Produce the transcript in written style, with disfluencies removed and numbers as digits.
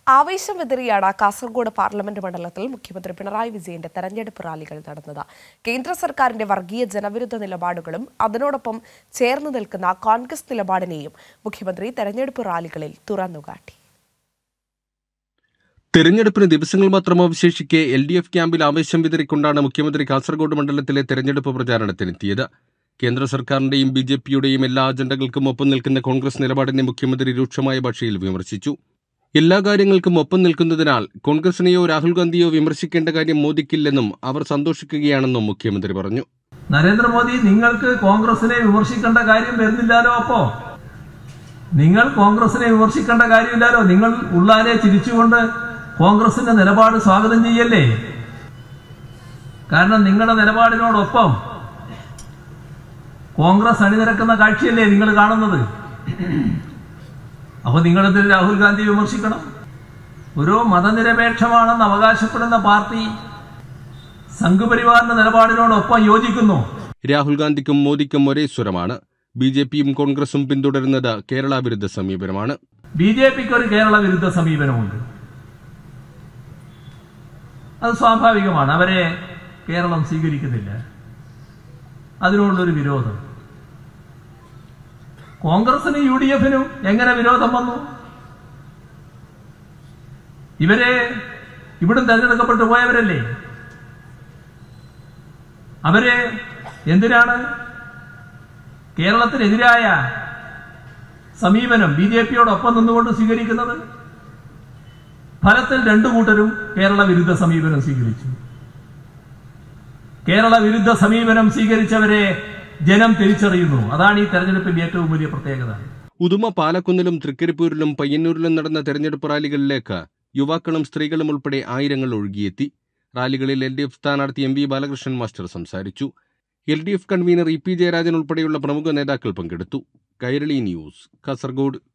ആവേശം വെതിരിയാണ് കാസർഗോഡ് പാർലമെന്റ് മണ്ഡലത്തിൽ മുഖ്യമന്ത്രി പിണറായി വിജയന്റെ തെരഞ്ഞെടുപ്പ് റാലികൾ നടന്നത്. കേന്ദ്ര സർക്കാരിന്റെ വർഗീയ ജനവിരുദ്ധ നിലപാടുകളും അതിനോടൊപ്പം ചേർന്ന് നിൽക്കുന്ന കോൺഗ്രസ് നിലപാടിനെയും മുഖ്യമന്ത്രി തെരഞ്ഞെടുപ്പ് റാലികളിൽ തുറന്നുകാട്ടി. തെരഞ്ഞെടുപ്പിന് ദിവസങ്ങൾ മാത്രം അവശേഷിക്കെ LDF ക്യാമ്പിൽ ആവേശം വിതറിക്കൊണ്ടാണ് മുഖ്യമന്ത്രി കാസർഗോഡ് മണ്ഡലത്തിലെ തെരഞ്ഞെടുപ്പ് പ്രചാരണത്തിനെത്തിയത്. കേന്ദ്ര സർക്കാരിന്റെയും BJPയുടെയും എല്ലാ അജണ്ടകൾക്കും ഒപ്പം നിൽക്കുന്ന കോൺഗ്രസ് നിലപാടിനെ മുഖ്യമന്ത്രി രൂക്ഷമായ ഭാഷയിൽ വിമർശിച്ചു. എല്ലാ കാര്യങ്ങൾക്കും ഒപ്പം നിൽക്കുന്നതിനാൽ കോൺഗ്രസിനെയോ രാഹുൽ ഗാന്ധിയോ വിമർശിക്കേണ്ട കാര്യം മോദിക്കില്ലെന്നും അവർ സന്തോഷിക്കുകയാണെന്നും മുഖ്യമന്ത്രി പറഞ്ഞു. നരേന്ദ്രമോദി, നിങ്ങൾക്ക് കോൺഗ്രസിനെ വിമർശിക്കേണ്ട കാര്യം വരുന്നില്ലല്ലോ. അപ്പോ നിങ്ങൾ കോൺഗ്രസിനെ വിമർശിക്കേണ്ട കാര്യമില്ലല്ലോ. നിങ്ങൾ ഉള്ളാലെ ചിരിച്ചുകൊണ്ട് കോൺഗ്രസിന്റെ നിലപാട് സ്വാഗതം ചെയ്യല്ലേ? കാരണം നിങ്ങളുടെ നിലപാടിനോടൊപ്പം കോൺഗ്രസ് അണിനിരക്കുന്ന കാഴ്ചയല്ലേ നിങ്ങൾ കാണുന്നത്. അപ്പൊ നിങ്ങളെന്തിന് രാഹുൽ ഗാന്ധി വിമർശിക്കണം? ഒരു മതനിരപേക്ഷമാണെന്ന് അവകാശപ്പെടുന്ന പാർട്ടി സംഘപരിവാറിന്റെ നിലപാടിനോടൊപ്പം യോജിക്കുന്നു. രാഹുൽ ഗാന്ധിക്കും മോദിക്കും ഒരേ സ്വരമാണ്. BJPയും കോൺഗ്രസും പിന്തുടരുന്നത് കേരള വിരുദ്ധ സമീപനമാണ്. BJPക്ക് ഒരു കേരള വിരുദ്ധ സമീപനമുണ്ട്. അത് സ്വാഭാവികമാണ്. അവരെ കേരളം സ്വീകരിക്കുന്നില്ല. അതിനോടുള്ളൊരു വിരോധം. കോൺഗ്രസിനും UDFനും എങ്ങനെ വിരോധം വന്നു? ഇവരെ ഇവിടും തെരഞ്ഞെടുക്കപ്പെട്ടു പോയവരല്ലേ. അവരെ എന്തിനാണ് കേരളത്തിനെതിരായ സമീപനം BJPയോടൊപ്പം നിന്നുകൊണ്ട് സ്വീകരിക്കുന്നത്? ഫലത്തിൽ രണ്ടു കൂട്ടരും കേരള വിരുദ്ധ സമീപനം സ്വീകരിച്ചു. കേരള വിരുദ്ധ സമീപനം സ്വീകരിച്ചവരെ ജനം തിരിച്ചറിയുന്നു. അതാണ് ഈ തെരഞ്ഞെടുപ്പിന്റെ ഏറ്റവും വലിയ പ്രത്യേകത. ഉദുമ, പാലക്കുന്നിലും തൃക്കരിപ്പൂരിലും പയ്യന്നൂരിലും നടന്ന തെരഞ്ഞെടുപ്പ് റാലികളിലേക്ക് യുവാക്കളും സ്ത്രീകളും ഉൾപ്പെടെ ആയിരങ്ങൾ ഒഴുകിയെത്തി. റാലികളിൽ LDF സ്ഥാനാർത്ഥി MV ബാലകൃഷ്ണൻ മാസ്റ്റർ സംസാരിച്ചു. LDF കൺവീനർ EP ജയരാജൻ ഉൾപ്പെടെയുള്ള പ്രമുഖ നേതാക്കൾ പങ്കെടുത്തു. കൈരളി ന്യൂസ്, കാസർഗോഡ്.